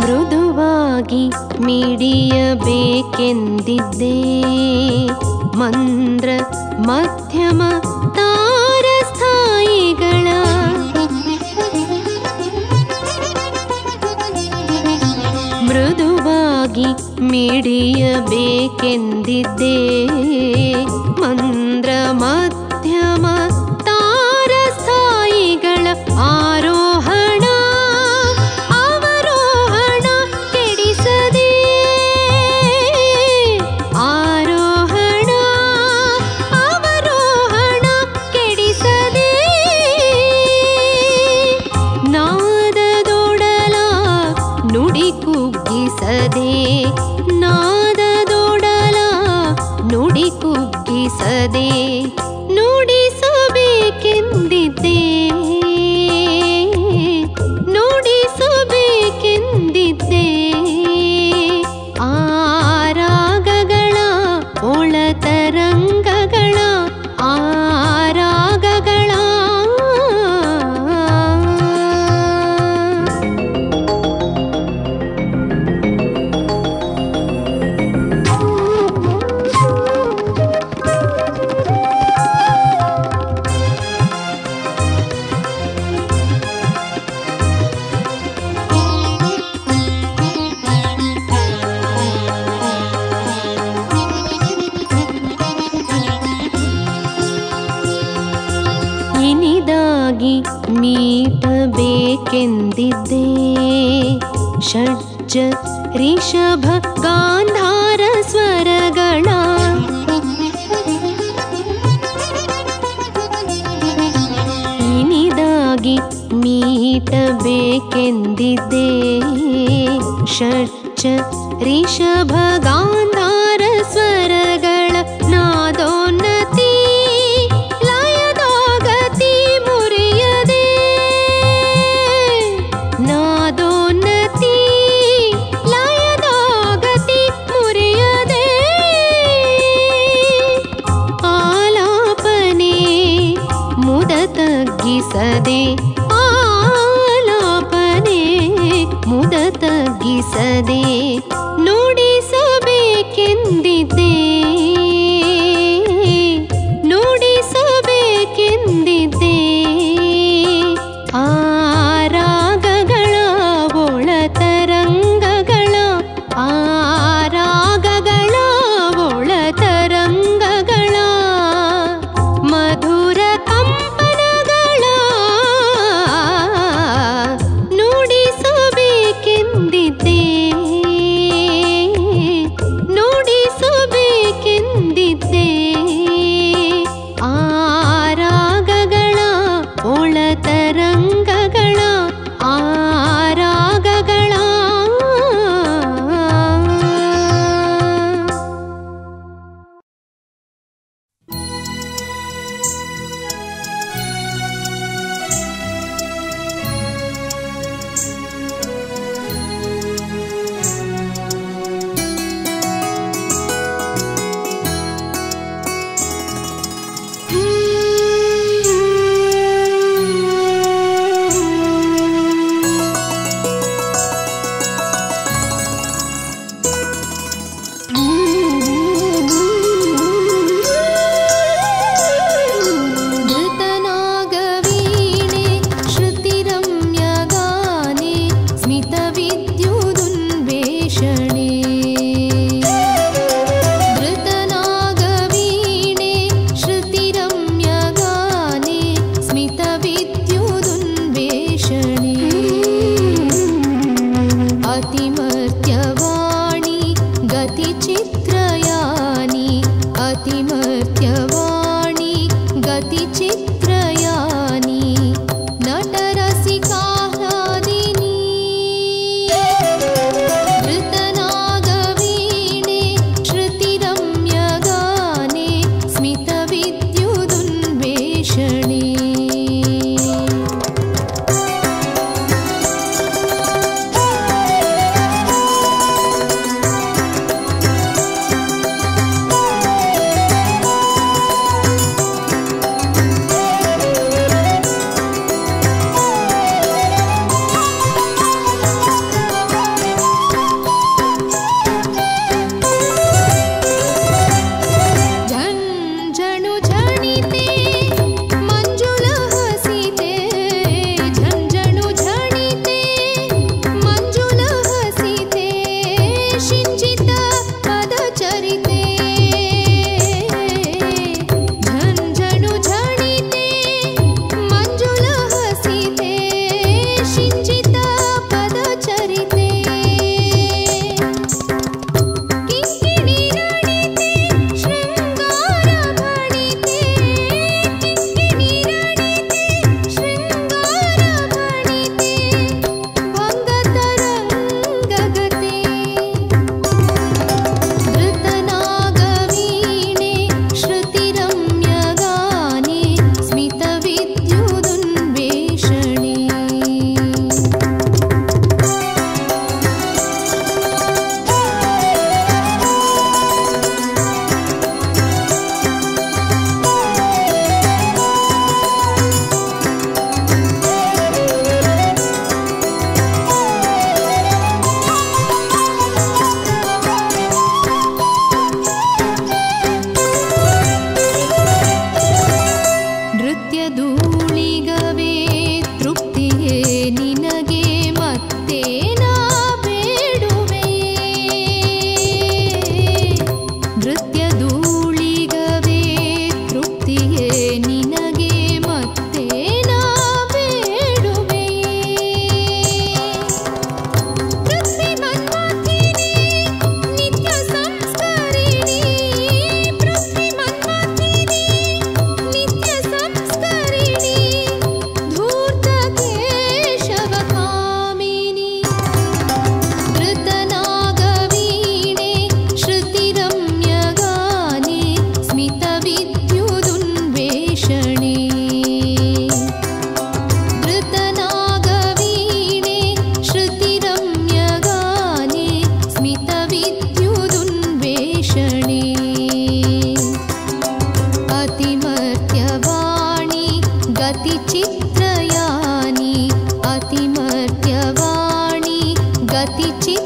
ಮೃದುವಾಗಿ ಮಿಡಿಯಬೇಕೆಂದಿದ್ದೆ ಮಂದ್ರ ಮಧ್ಯಮ ತಾರಸ್ಥಾಯಿಗಳ ಮೃದುವಾಗಿ ಮಿಡಿಯಬೇಕೆಂದಿದ್ದೆ ಮಂದ್ರ ಮಧ್ಯಮ ತಾರಸ್ಥಾಯಿಗಳ ಆರೋಹಣ ಅವರೋಹಣ ಕೆಡಿಸದೆ ಆರೋಹಣ ಅವರೋಹಣ ಕೆಡಿಸದೆ ನಾದದೊಡಲ ನುಡಿ ಕುಗ್ಗಿಸದೆ ನಾದದೊಡಲ ನುಡಿ ಕುಗ್ಗಿಸದೆ ನುಡಿಸಬೇಕೆಂದಿದ್ದೆ ನುಡಿಸಬೇಕೆಂದಿದ್ದೆ ಆ ರಾಗಗಳ ಒಳತರಂಗಗಳ ಆ ರಾಗಗಳ ಇನಿದಾಗಿ ಮೀಟಬೇಕೆಂದಿದ್ದೆ ಷಡ್ಜ ರಿಷಭ ಗಾಂಧಾರ ಸ್ವರಗಳ ಇನಿದಾಗಿ ಮೀಟಬೇಕೆಂದಿದ್ದೆ ಷಡ್ಜ ರಿಷಭ ಗಾಂಧಾರ ಸ್ವರಗಳ ನಾದೋನ್ನತಿ ಲಯದೋಗತಿ ಮುರಿಯದೆ ನಾದೋನ್ನತಿ ಲಯದೋಗತಿ ಮುರಿಯದೆ ಆಲಾಪನೆ ಮುದ ತಗ್ಗಿಸದೆ ಆಲಾಪನೆ ಮುದ ತಗ್ಗಿಸದೆ ನುಡಿಸಬೇಕೆಂದಿದ್ದೆ ನುಡಿಸಬೇಕೆಂದಿದ್ದೆ ಆ ರಾಗಗಳ ಒಳತರಂಗಗಳ ಆ ರಾಗಗಳ ಒಳತರಂಗಗಳ ಮಧುರ ಕಂಪನಗಳ ನುಡಿಸಬೇಕೆಂದಿದ್ದೆ ನುಡಿಸಬೇಕೆಂದಿದ್ದೆ ಆ ರಾಗಗಳ ಒಳತರಂಗಗಳ ಆ ರಾಗಗಳ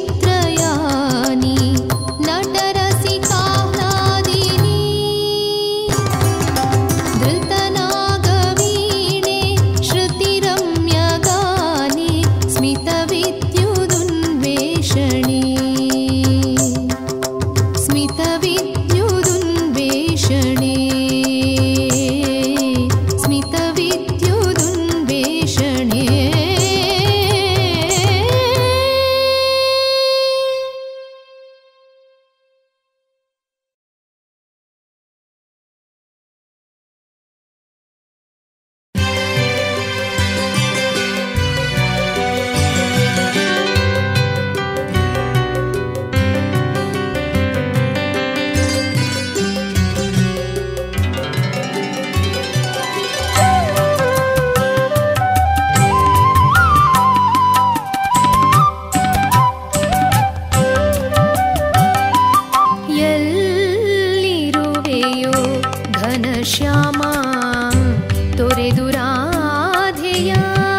ಚಿತ್ರಯಾನಿ ನಟರಸಿಕಾಹ್ಲಾದಿನಿ ಧೃತನಾಗವೀಣೆ ಶ್ರುತಿರಮ್ಯಗಾನಿ ಸ್ಮಿತವಿದ್ಯುದುನ್ವೇಷಣಿ ಸ್ಮಿತವಿದ್ಯುದುನ್ವೇಷಣಿ ಸ್ಮಿತವಿದ್ಯುದುನ್ವೇಷಣೆ ಎಲ್ಲಿರುವೆಯೋ ಘನಶ್ಯಾಮ ತೊರೆದು ರಾಧೆಯ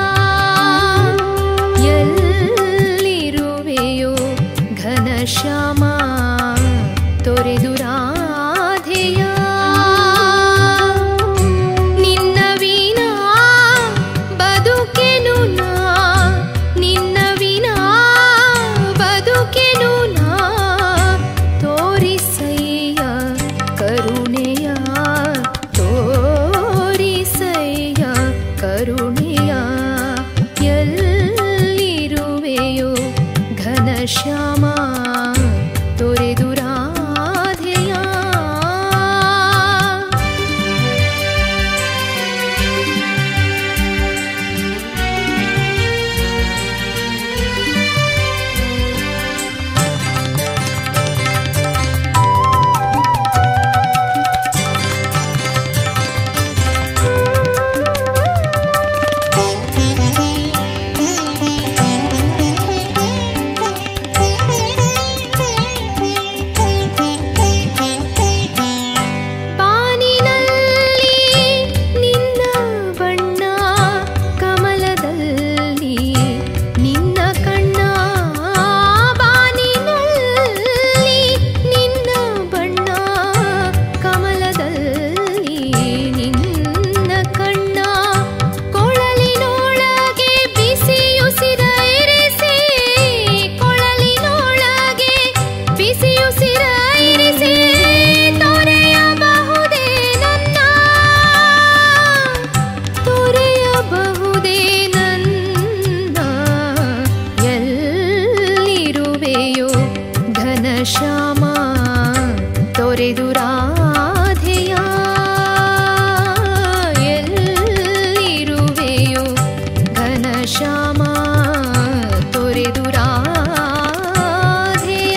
ಎಲ್ಲಿರುವೆಯೋ ಘನಶ್ಯಾಮ ತೊರೆದು ರಾಧೆಯ ನಿನ್ನ ವಿನಾ ಬದುಕೆನು ನಾ ನಿನ್ನ ವಿನಾ ಬದುಕೆನು ನಾ ತೋರಿಸಯ್ಯ ಕರುಣೆಯ ತೋರಿಸಯ್ಯ ಕರುಣೆಯ ಎಲ್ಲಿರುವೆಯೋ ಘನಶ್ಯಾಮ ತೊರೆದು ರಾಧೆಯ ಬಾನಿನಲ್ಲಿ ನಿನ್ನ ಬಣ್ಣ ಕಮಲದಲ್ಲಿ ನಿನ್ನ ಕಣ್ಣ ಬಾನಿನಲ್ಲಿ ನಿನ್ನ ಬಣ್ಣ ಕಮಲದಲ್ಲಿ ನಿನ್ನ ಕಣ್ಣ ಕೊಳಲಿನೊಳಗೆ ಬಿಸಿಯುಸಿರ ಇರಿಸಿ ಕೊಳಲಿನೊಳಗೆ ಬಿಸಿಯುಸಿರ ಇರಿಸಿ ತೊರೆಯಬಹುದೇ ನನ್ನ ತೊರೆಯಬಹುದೇ ನನ್ನ ಎಲ್ಲಿರುವೆಯೋ ಘನಶ್ಯಾಮ ತೊರೆದು ರಾಧೆಯ ಎಲ್ಲಿರುವೆಯೋ ಘನಶ್ಯಾಮ ತೊರೆದು ರಾಧೆಯ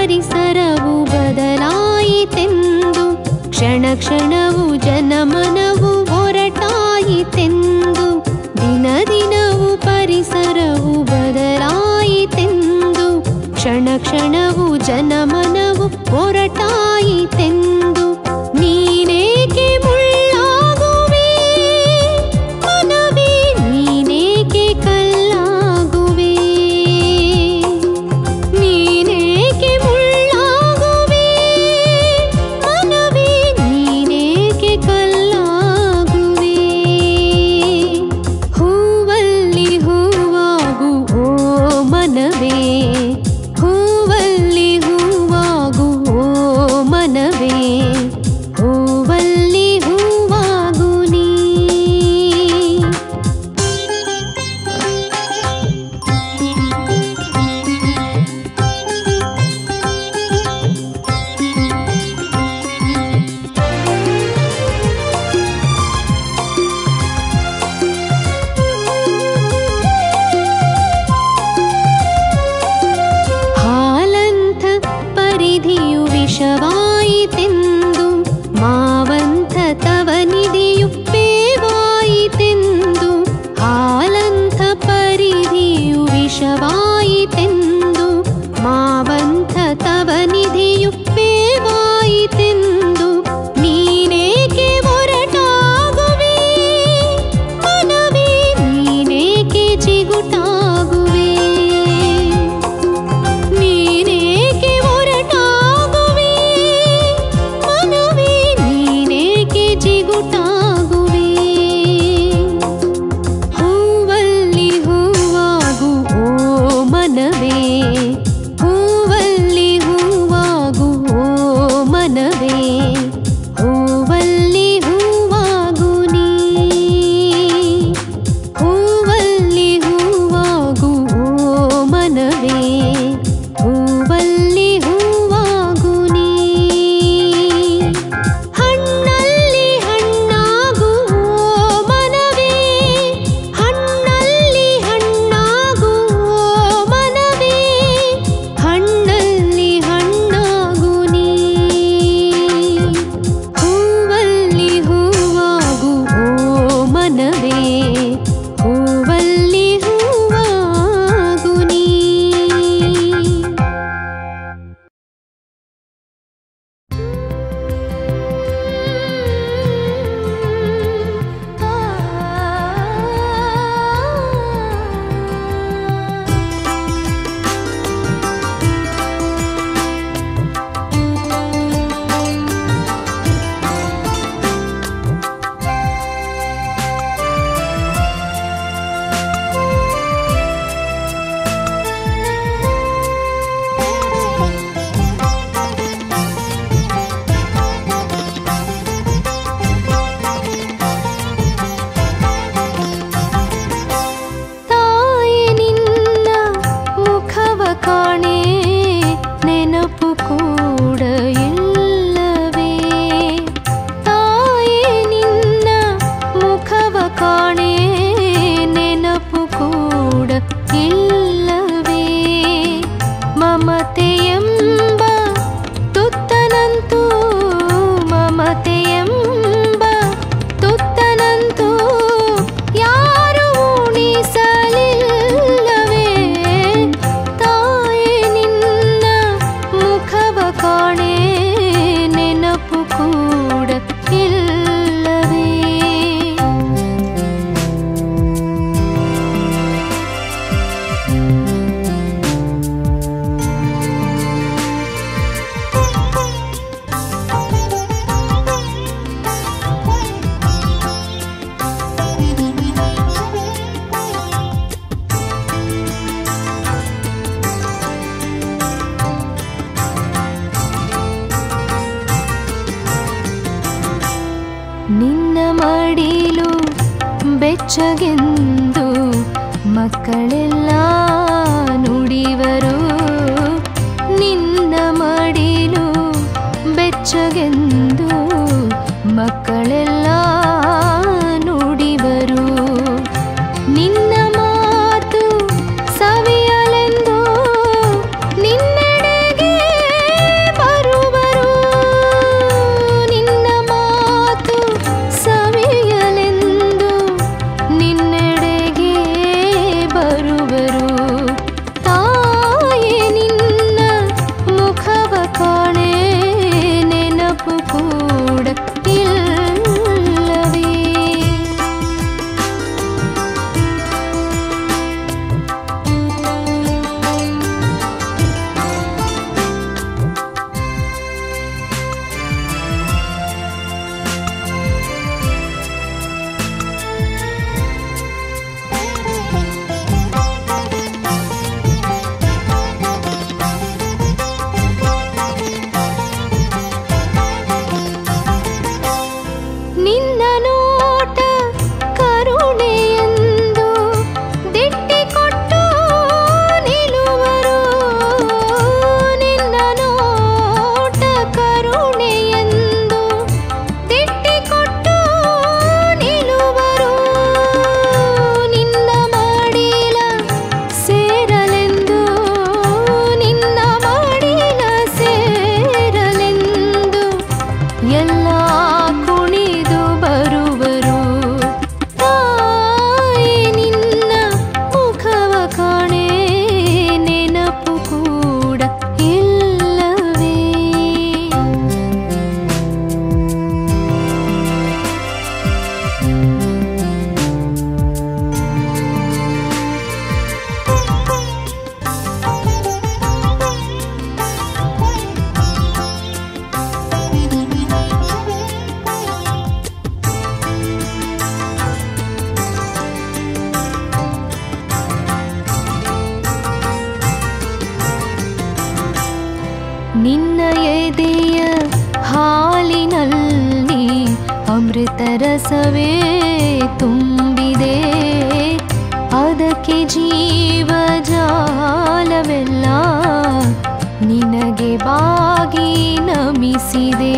ಪರಿಸರವು ಬದಲಾಯಿತೆಂದು ಕ್ಷಣ ಕ್ಷಣವು ಜನಮನವು ಹೊರಟಾಯಿತೆಂದು ದಿನ ದಿನವೂ ಪರಿಸರವು ಬದಲಾಯಿತೆಂದು ಕ್ಷಣ ಕ್ಷಣವು ಜನಮನವು ಹೊರಟಾಯಿತೆಂದು ನೀನೇಕೆ ಮುಳ್ಳಾಗುವೆ ಮನವೇ ನೀನೇಕೆ ಕಲ್ಲಾಗುವೆ ನೀನೇಕೆ ಮುಳ್ಳಾಗುವೆ ಮನವೇ ನೀನೇಕೆ ಕಲ್ಲಾಗುವೆ ಹೂವಲ್ಲಿ ಹೂವಾಗು ಓ ಮನವೇ ಹೂವಲ್ಲಿ ಹೂವಾಗು ಓ ಮನವೇ ಹೂವಲ್ಲಿ ಹೂವಾಗು ನೀ ಹಾಲಂಥ ಪರಿಧಿಯು ವಿಷವಾಯಿತೆಂದು ಮಾವಂಥ ತವನಿಧಿಯು ಬೇವಾಯಿತೆಂದು ಹಾಲಂಥ ಪರಿಧಿಯು ವಿಷವಾಯಿತೆಂದು ಮಾವಂಥ ತವನಿಧಿಯು ಬೇವಾಯಿತೆಂದು ನೀನೇಕೆ ಹೊರಟಾಗುವೆ ಮನವೇ ನೀನೇಕೆ ಜಿಗುಟಾಗುವೆ ನೀನೇಕೆ ಹೊರಟಾಗುವೆ ಮನವೇ ನೀನೇಕೆ ಜಿಗುಟಾಗುವೆ ಹೂವಲ್ಲಿ ಹೂವಾಗು ಓ ಮನವೇ ಹೂವಲ್ಲಿ ಹೂವಾಗು ಓ ಮನವೇ ಹೂವಲ್ಲಿ ಹೂವಾಗು ನೀ ಹೂವಲ್ಲಿ ಹೂವಾಗು ಓ ಮನವೇ ಹೂವಲ್ಲಿ ಹೂವಾಗು ನೀ ಹಣ್ಣಲ್ಲಿ ಹಣ್ಣಾಗು ಓ ಮನವೇ ಹಣ್ಣಲ್ಲಿ ಹಣ್ಣಾಗು ಓ ಮನವೇ ಹಣ್ಣಲ್ಲಿ ಹಣ್ಣಾಗು ನೀ ಹೂವಲ್ಲಿ ಹೂವಾಗು ಓ ಮನವೇ ಹೂವಲ್ಲಿ ಹೂವಾಗು ನೀ ತಾಯಿ ನಿನ್ನ ಮುಖವ ಕಾಣೆ ನೆನಪು ಕೂಡ ಇಲ್ಲವೇ ತಾಯಿ ನಿನ್ನ ಮುಖವ ಕಾಣೆ ನೆನಪು ಕೂಡ ಇಲ್ಲವೇ ಮಮತೆಯೆಂಬ ತುತ್ತನಂತೂ ಮಮತೆಯೆಂಬ ತುತ್ತನಂತೂ ಯಾರು ಉಣಿಸಲಿಲ್ಲವೇ ತಾಯಿ ನಿನ್ನ ಮುಖವ ಕಾಣೆ ನೆನಪು ಕೂಡ ಇಲ್ಲವೇ ನಿನ್ನ ಮಡಿಲು ಬೆಚ್ಚಗೆಂದು ಮಕ್ಕಳೆಲ್ಲ ನುಡಿವರು ನಿನ್ನ ಮಡಿಲು ಬೆಚ್ಚಗೆಂದು ಮಕ್ಕಳೆಲ್ಲ ನುಡಿವರು ನಿನ್ನ ಮಾತು ಸವಿಯಲೆಂದು ನಿನ್ನೆಡೆಗೆ ನಿನ್ನ ಎದೆಯ ಹಾಲಿನಲ್ಲಿ ಅಮೃತ ರಸವೇ ತುಂಬಿದೆ, ಅದಕ್ಕೆ ಜೀವ ಜಾಲವೆಲ್ಲ ನಿನಗೆ ಬಾಗಿ ನಮಿಸಿದೆ.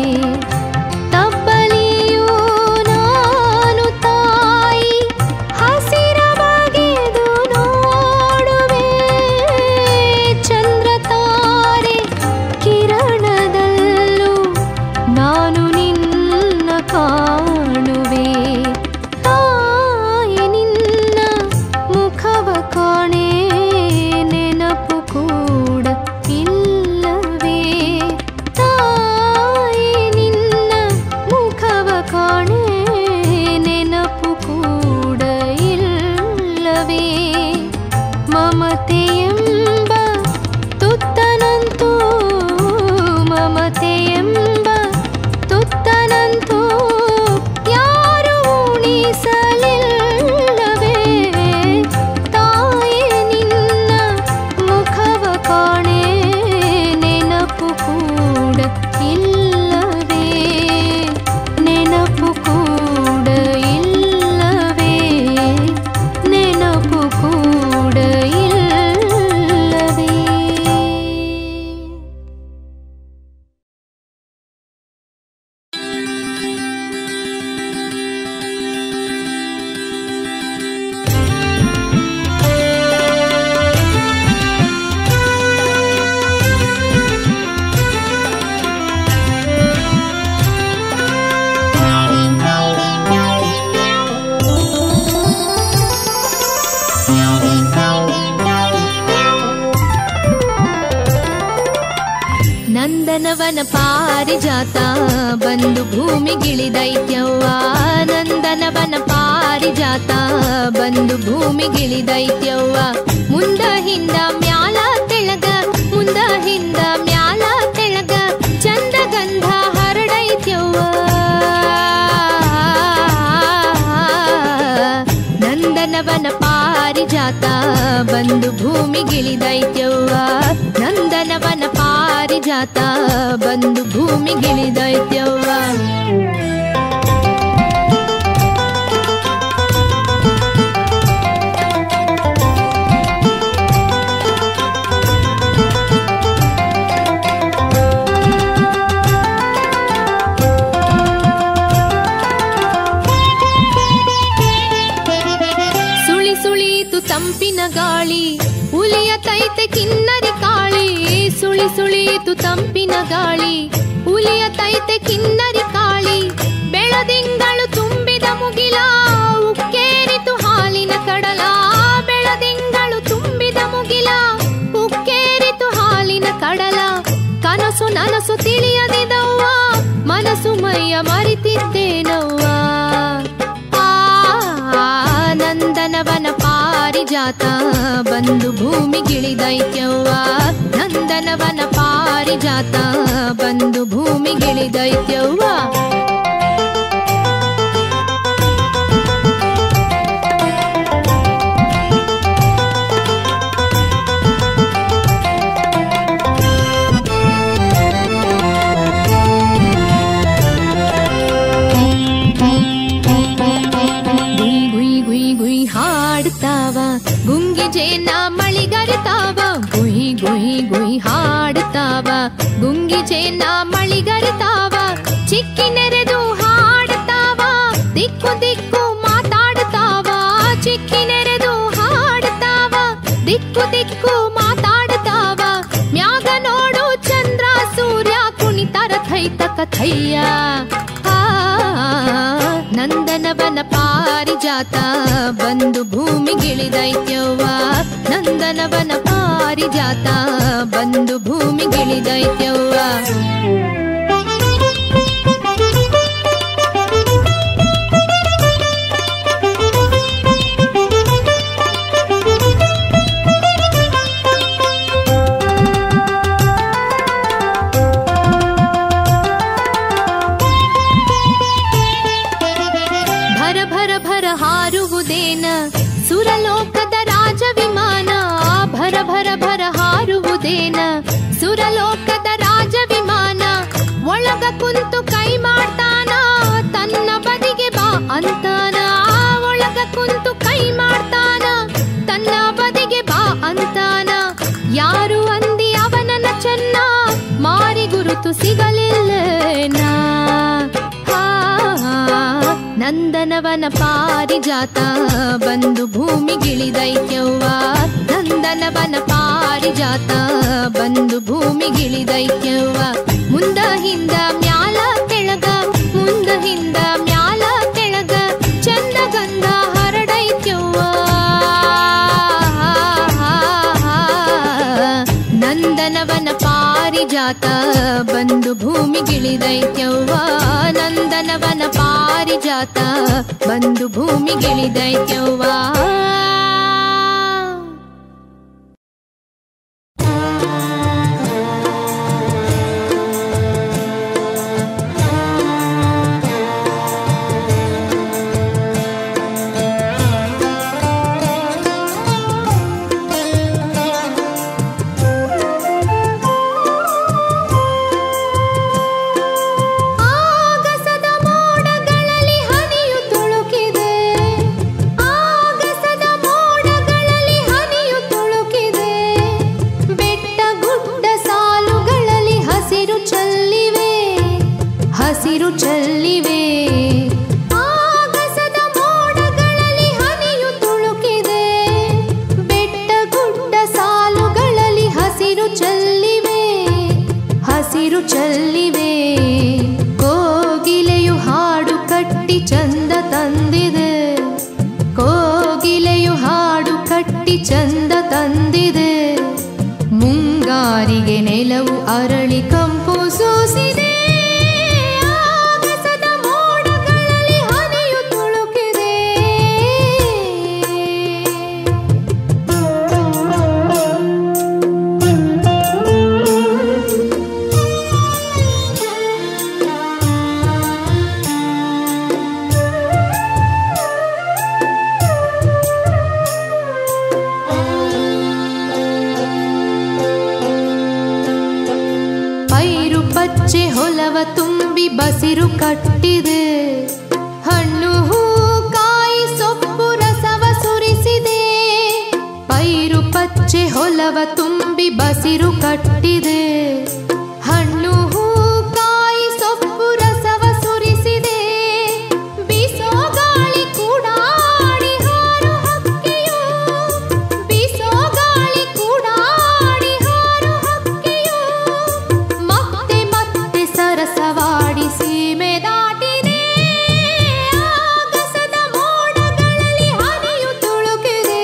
ತಬ್ಬಲಿಯೂ ನಾನು ತಾಯಿ ಹಸಿರ ಬಗೆದು ನೋಡುವೆ, ಚಂದ್ರ ತಾರೆ ಕಿರಣದಲ್ಲೂ ನಾನು ನಿನ್ನ ಕಾಣುವೆ. ತಾಯಿ ನಿನ್ನ ಮುಖವ ಕಾಣೆ, ನೆನಪು ಕೂಡ ಇಲ್ಲವೇ. ತಾಯಿ ನಿನ್ನ ಮುಖವ ಕಾಣೆ, ನೆನಪು ಕೂಡ ಇಲ್ಲವೇ. ಮಮತೆಯೆಂಬ ತುತ್ತನಂತೂ, ಮಮತೆಯೆಂಬ ತುತ್ತನಂತೂ ಯಾರು ಉಣಿಸಲಿಲ್ಲವೇ. ತಾಯಿ ನಿನ್ನ ಮುಖವ ಕಾಣೆ, ನೆನಪು ಕೂಡ ಇಲ್ಲವೇ, ನೆನಪು ಕೂಡ ಇಲ್ಲವೇ, ನೆನಪು ಕೂಡ ಇಲ್ಲವೇ. ನಂದನವನ ಪಾರಿಜಾತ ಬಂದು ಭೂಮಿಗಿಳಿದೈತ್ಯವ್ವ, ನಂದನವನ ಪಾರಿಜಾತ ಬಂದು ಭೂಮಿಗಿಳಿದೈತ್ಯವ್ವ. ಮುಂದ ಹಿಂದ ಮ್ಯಾಲ ತೆಳಗ, ಮುಂದ ಹಿಂದ ಮ್ಯಾಲ ತೆಳಗ ಚಂದ ಗಂಧ ಹರಡೈತ್ಯವ್ವ. ನಂದನವನ ಪಾರಿಜಾತ ಬಂದು ಭೂಮಿಗಿಳಿದೈತ್ಯವ್ವ, ನಂದನವನ ಪಾರಿಜಾತ ಬಂದು ಭೂಮಿಗಿಳಿದೈತ್ಯವ್ವ. ಸುಳಿ ಸುಳೀತು ತಂಪಿನ ಗಾಳಿ, ಉಲಿಯ ತೈತೆ ಕಿನ್ನರಿ ಕಾಳಿ. ಸುಳಿ ಸುಳೀತು ತಂಪಿನ ಗಾಳಿ, ಉಲಿಯ ತೈತೆ ಕಿನ್ನರಿ ಕಾಳಿ. ಬೆಳದಿಂಗಳು ತುಂಬಿದ ಮುಗಿಲ, ಉಕ್ಕೇರಿತು ಹಾಲಿನ ಕಡಲ. ಬೆಳದಿಂಗಳು ತುಂಬಿದ ಮುಗಿಲ, ಉಕ್ಕೇರಿತು ಹಾಲಿನ ಕಡಲ. ಕನಸು ನನಸು ತಿಳಿಯದಿದವ್ವ, ಮನಸ್ಸು ಮೈಯ ಮರಿತಿದ್ದೇನವ್ವ. ನಂದನವನ ಪಾರಿಜಾತ ಬಂದು ಭೂಮಿಗಿಳಿದೈತ್ಯವ್ವ, ನಂದನವನ ಪಾರಿಜಾತ ಬಂದು ಭೂಮಿಗಿಳಿದೈತ್ಯವ್ವ. ಹಾಡ್ತಾವ ಗುಂಗಿ ಜೇನ ಮಳಿಗರಿತಾವ, ಗುಯಿ ಗುಯಿ ಗುಯಿ ಹಾಡ್ತಾವ ಗುಂಗಿ ಜೇನ ಮಳಿಗರಿತಾವ. ಚಿಕ್ಕಿ ನೆರೆದು ಹಾಡ್ತಾವ, ದಿಕ್ಕು ದಿಕ್ಕು ಮಾತಾಡ್ತಾವ. ಚಿಕ್ಕಿ ನೆರೆದು ಹಾಡ್ತಾವ, ದಿಕ್ಕು ದಿಕ್ಕು ಮಾತಾಡ್ತಾವ. ಮ್ಯಾಗ ನೋಡು ಚಂದ್ರ ಸೂರ್ಯ ಕುಣಿತರ ಥೈತ ಕಥಯ್ಯ. ನಂದನವನ ಪಾರಿಜಾತ ಬಂದು ಭೂಮಿಗಿಳಿದೈತ್ಯವ್ವ, ನಂದನವನ ಪಾರಿಜಾತ ಬಂದು ಭೂಮಿಗಿಳಿದೈತ್ಯವ್ವ. ಹಾರುವುದೇನ ಸುರಲೋಕದ ರಾಜ ವಿಮಾನ, ಭರ ಭರ ಭರ ಹಾರುವುದೇನ ಸುರಲೋಕದ ರಾಜ ವಿಮಾನ ಒಳಗ ಕುಂತು ಕೈ ಮಾಡ್ತಾನ ತನ್ನ ಬದಿಗೆ ಬಾ ಅಂತಾನ. ಒಳಗ ಕುಂತು ಕೈ ಮಾಡ್ತಾನ ತನ್ನ ಬದಿಗೆ ಬಾ ಅಂತಾನ. ಯಾರು ಅಂದಿ ಅವನನ್ನ ಚೆನ್ನ ಮಾರಿ ಗುರುತು ಸಿಗಲಿಲ್ಲನಾ. ನಂದನವನ ಪಾರಿಜಾತ ಬಂದು ಭೂಮಿಗಿಳಿದೈತ್ಯವ್ವ. ನಂದನವನ ಪಾರಿಜಾತ ಬಂದು ಭೂಮಿಗಿಳಿದೈತ್ಯವ್ವ. ಮುಂದ ಹಿಂದ ಮ್ಯಾಲ ಕೆಳಗ ಮುಂದ ಹಿಂದ ಮ್ಯಾಲ ಕೆಳಗ ಚಂದ ಗಂಧ ಹರಡೈತ್ಯವ್ವ. ನಂದನವನ ಪಾರಿಜಾತ ಬಂದು ಭೂಮಿಗಿಳಿದೈತ್ಯವ್ವ. ನಂದನವನ ಪಾರಿಜಾತ ಬಂದು ಭೂಮಿಗಿಳಿದೈತ್ಯವ್ವ. ಹಸಿರು ಚೆಲ್ಲಿವೆ ಆಗಸದ ಮೋಡಗಳಲ್ಲಿ ಹನಿಯು ತುಳುಕಿದೆ. ಬೆಟ್ಟ ಗುಡ್ಡ ಸಾಲುಗಳಲ್ಲಿ ಹಸಿರು ಚೆಲ್ಲಿವೆ ಹಸಿರು ಚೆಲ್ಲಿವೆ. ಕೋಗಿಲೆಯು ಹಾಡು ಕಟ್ಟಿ ಚಂದ ತಂದಿದೆ. ಕೋಗಿಲೆಯು ಹಾಡು ಕಟ್ಟಿ ಚಂದ ತಂದಿದೆ. ಮುಂಗಾರಿಗೆ ನೆಲವು ಅರಳಿ ಕಂಪು ಸೂಸಿದೆ. ಪಚ್ಚೆ ಹೊಲವ ತುಂಬಿ ಬಸಿರು ಕಟ್ಟಿದೆ. ಹಣ್ಣು ಹೂ ಕಾಯಿ ಸೊಪ್ಪು ರಸವ ಸುರಿಸಿದೆ. ಪೈರು ಪಚ್ಚೆ ಹೊಲವ ತುಂಬಿ ಬಸಿರು ಕಟ್ಟಿದೆ. ಹಣ್ಣು ಹೂ ಕಾಯಿ ಸೊಪ್ಪು ರಸವ ಸುರಿಸಿದೆ. ಬೀಸೋ ಗಾಳಿ ಕೂಡ ಆಡಿ ಹಾರು ಹಕ್ಕಿಯು. ಬೀಸೋ ಗಾಳಿ ಕೂಡ ಆಡಿ ಹಾರು ಹಕ್ಕಿಯು. ಸರಸವಾಡಿ ಸೀಮೆ ದಾಟಿದೆ. ಆಗಸದ ಮೋಡಗಳಲ್ಲಿ ಹನಿಯು ತುಳುಕಿದೆ.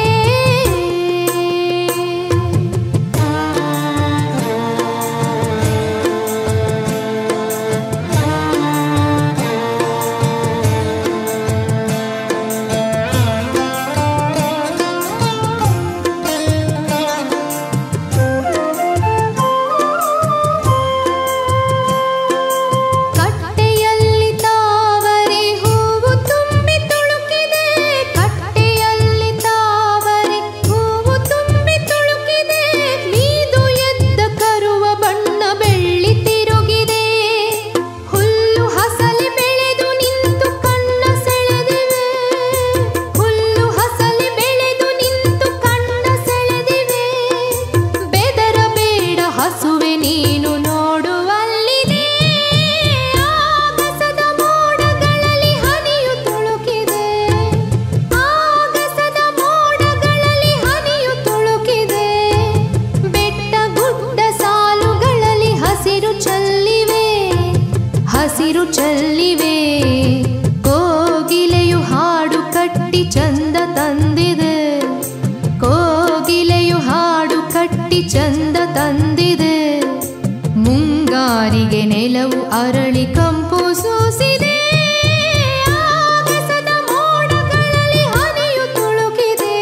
ಹಸಿರು ಚೆಲ್ಲಿವೆ. ಕೋಗಿಲೆಯು ಹಾಡು ಕಟ್ಟಿ ಚಂದ ತಂದಿದೆ. ಕೋಗಿಲೆಯು ಹಾಡು ಕಟ್ಟಿ ಚಂದ ತಂದಿದೆ. ಮುಂಗಾರಿಗೆ ನೆಲವು ಅರಳಿ ಕಂಪು ಸೂಸಿದೆ. ಆಗಸದ ಮೋಡಗಳಲ್ಲಿ ಹನಿಯು ತುಳುಕಿದೆ.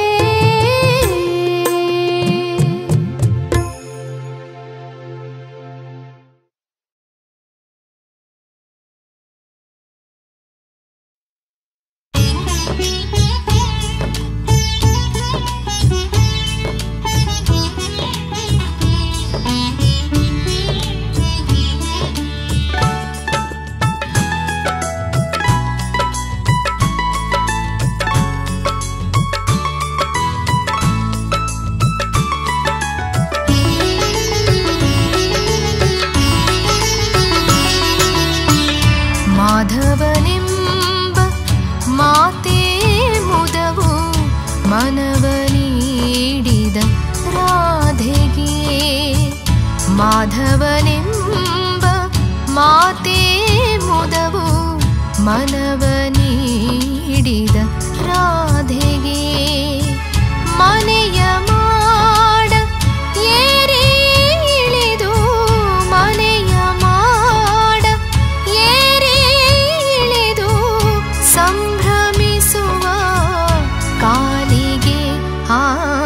ಮಾಧವನೆಂಬ ಮಾತೇ ಮುದವು ಮನವ ನೀಡಿದ ರಾಧೆಗೆ ಮನೆಯ ಮಾಡ ಏರಿ ಇಳಿದು ಮನೆಯ ಮಾಡ ಏರಿ ಇಳಿದು ಸಂಭ್ರಮಿಸುವ ಕಾಲಿಗೆ ಆ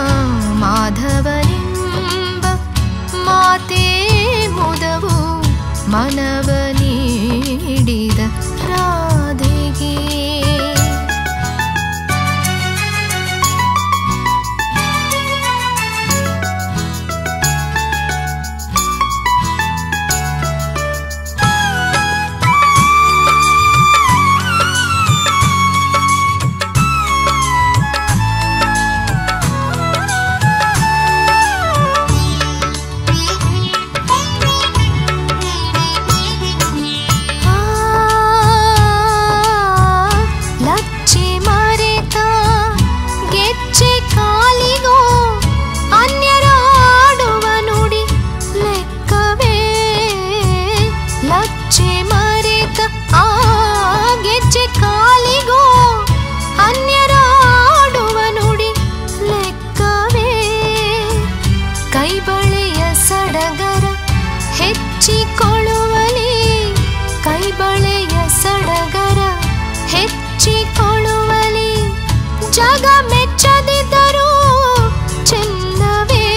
ಮಾಧವನೆಂಬ ಮಾತೇ ಮುದವು ಮನವ ನೀಡಿದ ರಾಧೆಗೆ ಹೆಚ್ಚಿಕೊಳ್ಳುವಲಿ ಜಗ ಮೆಚ್ಚದಿದ್ದರೂ ಚೆನ್ನವೇ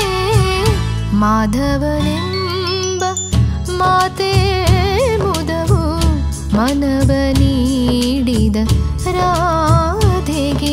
ಮಾಧವನೆಂಬ ಮಾತೇ ಮುದವು ಮನವ ನೀಡಿದ ರಾಧೆಗೆ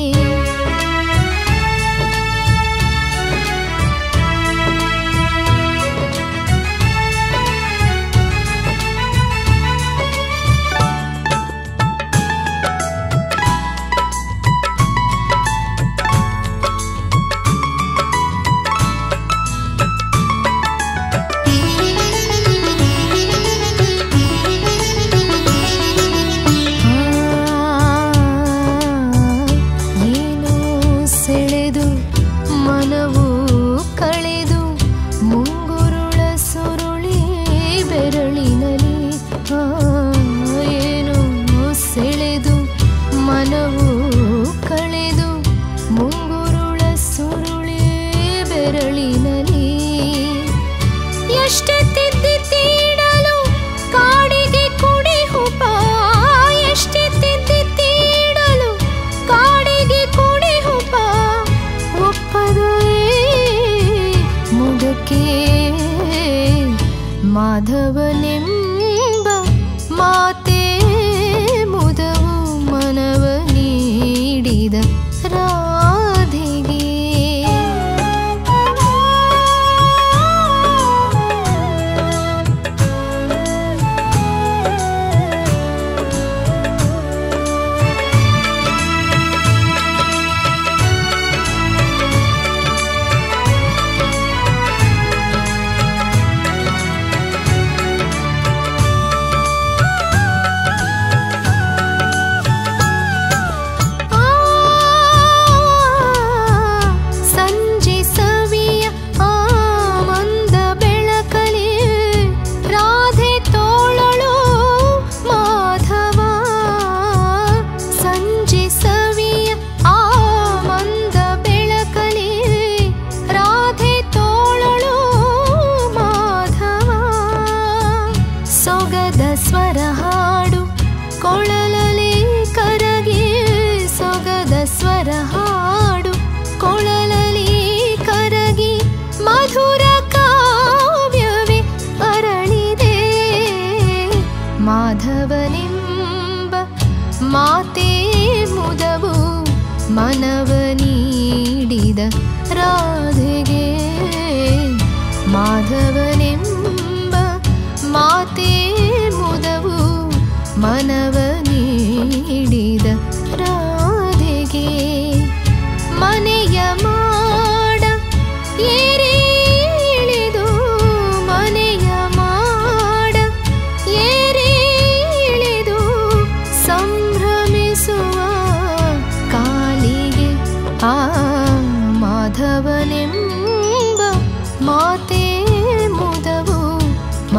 ಮಾಧವನೆಂಬ ಮಾತೇ ಮುದವು ಮನವ ನೀಡಿದ ರಾಧೆಗೆ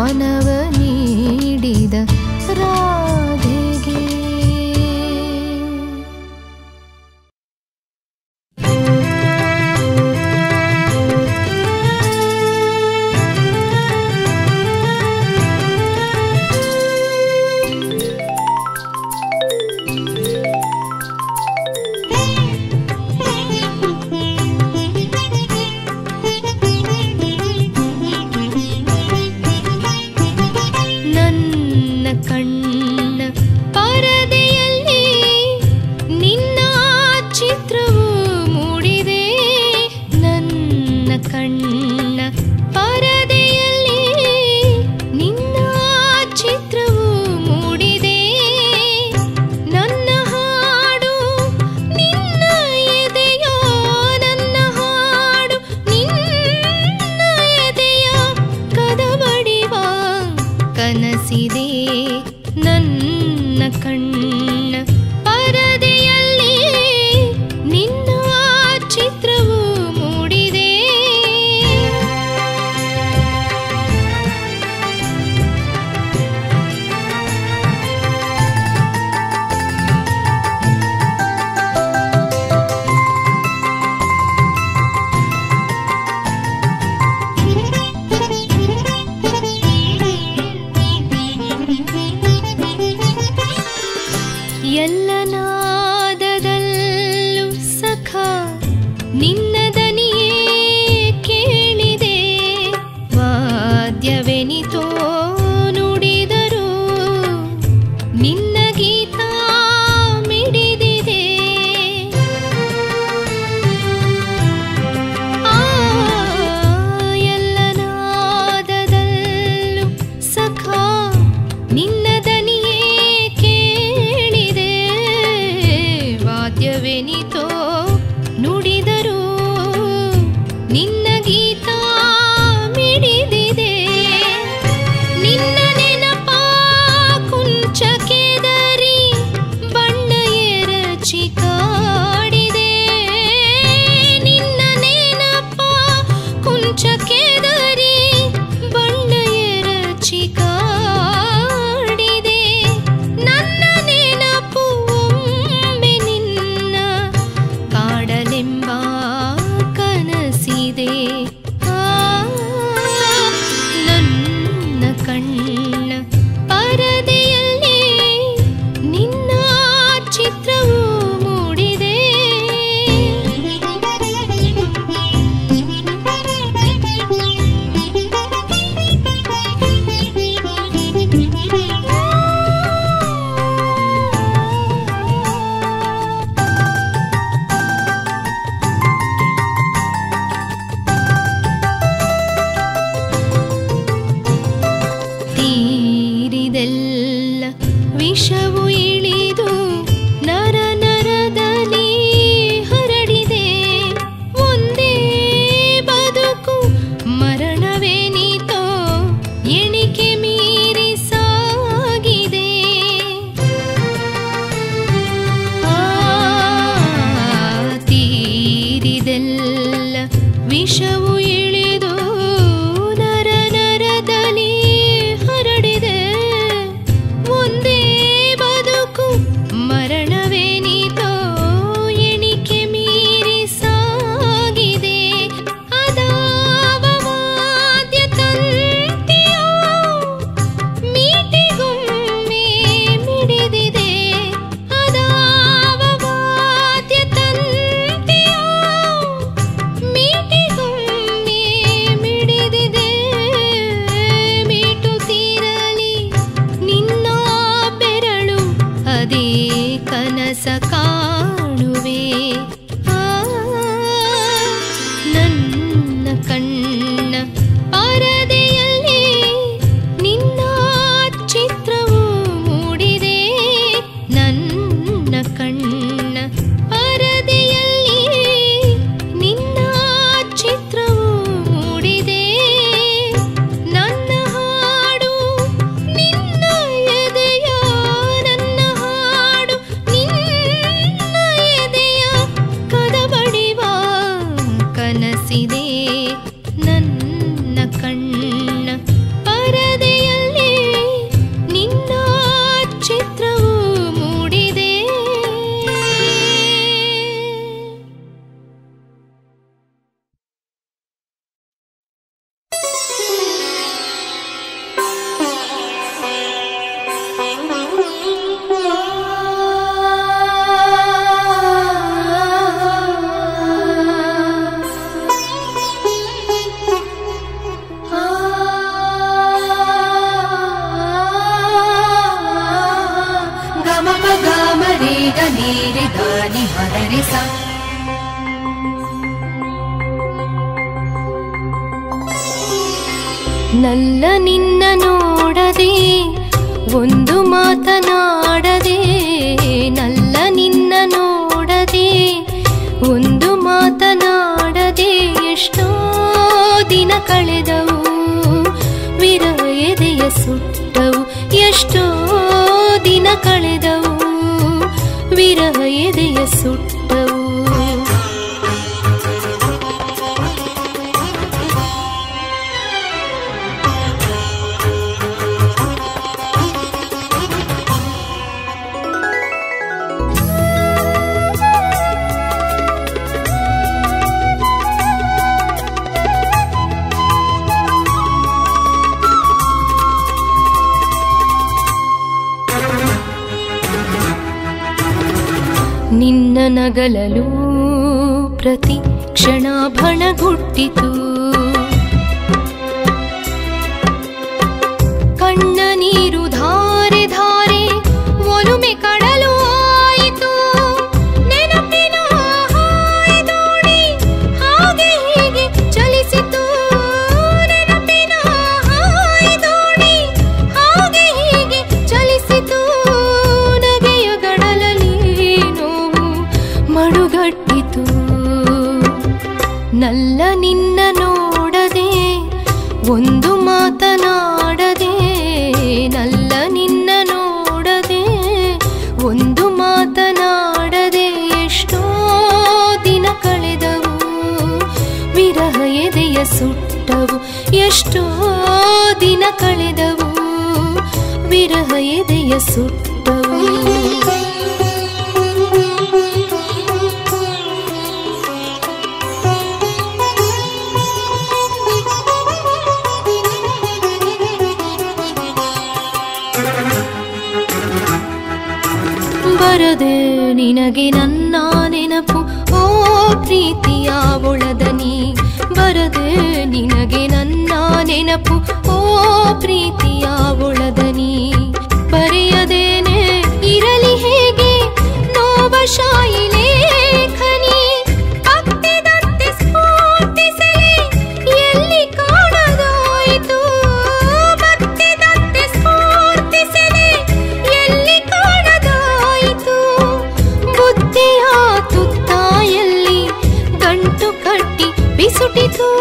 ಗಾನವ ನೀಡಿದ ರಾಧೆಗೆ. ರಿ ದಾನಿ ಮದರಿ ಸ. ನಲ್ಲ ನಿನ್ನ ನೋಡದೆ ಒಂದು ಮಾತನಾಡದೆ, ನಲ್ಲ ನಿನ್ನ ನೋಡದೆ ಒಂದು ಮಾತನಾಡದೆ, ಎಷ್ಟೋ ದಿನ ಕಳೆದವು ವಿರಹ ಎದೆಯ ಸುಟ್ಟವು, ಎಷ್ಟೋ ದಿನ ಕಳೆದವು ವಿರಹ ಎದೆಯ ಸುಟ್ಟವು. ನಿನ್ನ ನಗಲಲು ಪ್ರತಿ ಕ್ಷಣ ಭಣಗುಟ್ಟಿತು, ಕಣ್ಣ ನೀರು ಧಾರೆ ಧಾರೆ ಒಲುಮೆ ಕಡಲು ಆಯಿತು. ನೆನಪಿನ ಹಾಯ್ದೋಣಿ ಹಾಗೆ ಹೀಗೆ ಚಲಿಸಿತು, ನೆನಪಿನ ಹಾಯ್ದೋಣಿ ಹಾಗೆ ಹೀಗೆ ಚಲಿಸಿತು. ನಗೆಯ ಗಡಲಲ್ಲಿ ನೋವು ಮಡುಗಟ್ಟಿತು. ನಲ್ಲ ನಿನ್ನ ನೋಡದೆ ಒಂದು ಮಾತನಾಡದೆ, ನಲ್ಲ ನಿನ್ನ ನೋಡದೆ ಒಂದು ಮಾತನಾಡದೆ, ಎಷ್ಟೋ ದಿನ ಕಳೆದವು ವಿರಹ ಎದೆಯ ಸುಟ್ಟವು, ಎಷ್ಟೋ ದಿನ ಕಳೆದವು ವಿರಹ ಎದೆಯ ಸುಟ್ಟವು. ಬರದೆ ನಿನಗೆ ನನ್ನ ನೆನಪು ಓ ಪ್ರೀತಿಯ ಒಳದನಿ, ಬರದೆ ನಿನಗೆ ನನ್ನ ನೆನಪು ಓ ಪ್ರೀತಿಯ ಒಳದನಿ. ಬರೆಯದೇನೆ ಇರಲಿ ಹೇಗೆ ನೋವಶಾಯಿ ಲೇಖನಿ, ಅತ್ತಿದಂತೆ ಸ್ಫೂರ್ತಿಸಲಿ ಎಲ್ಲಿ ಕಾಣದಾಯಿತು, ಬತ್ತಿದಂತೆ ಸ್ಫೂರ್ತಿಸಲಿ ಎಲ್ಲಿ ಕಾಣದಾಯಿತು. ಬುದ್ಧಿಯ ತುತ್ತಾಯಲ್ಲಿ ಗಂಟು ಕಟ್ಟಿ ಬಿಸುಟಿತು,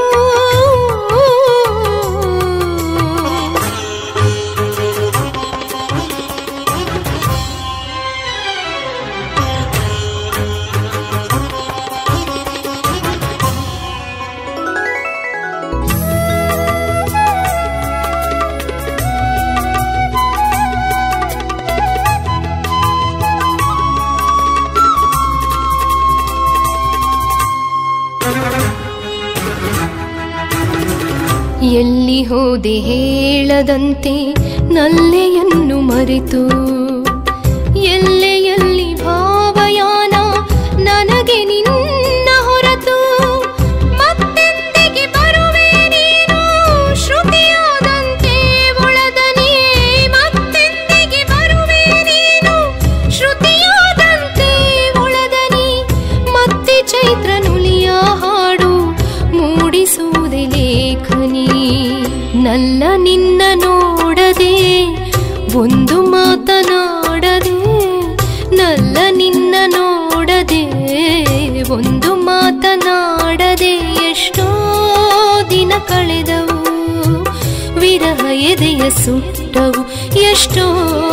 ಎಲ್ಲಿ ಹೋದೆ ಹೇಳದಂತೆ ನಲ್ಲೆಯನ್ನು ಮರೆತು, ಎಲ್ಲೆಯಲ್ಲಿ ಭಾವಯಾನ ನನಗೆ ನಿನ್ನ ಹೊರತು. ಮತ್ತೆಂದಿಗೆ ಬರುವೆ ನೀನು ಶ್ರುತಿಯಾದಂತೆ ಒಳದನಿ, ಮತ್ತೆಂದಿಗೆ ಬರುವೆ ನೀನು ಶ್ರುತಿಯಾದಂತೆ ಒಳದನಿ. ಮತ್ತೆ ಚೈತ್ರ ನುಲಿಯ ಹಾಡು ಮೂಡಿಸುವುದೇ ಲೇಖನಿ. ನಲ್ಲ ನಿನ್ನ ನೋಡದೆ ಒಂದು ಮಾತನಾಡದೆ, ನಲ್ಲ ನಿನ್ನ ನೋಡದೆ ಒಂದು ಮಾತನಾಡದೆ, ಎಷ್ಟೋ ದಿನ ಕಳೆದವು ವಿರಹ ಎದೆಯ ಸುಟ್ಟವು, ಎಷ್ಟೋ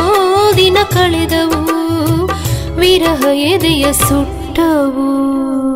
ದಿನ ಕಳೆದವು ವಿರಹ ಎದೆಯ ಸುಟ್ಟವು.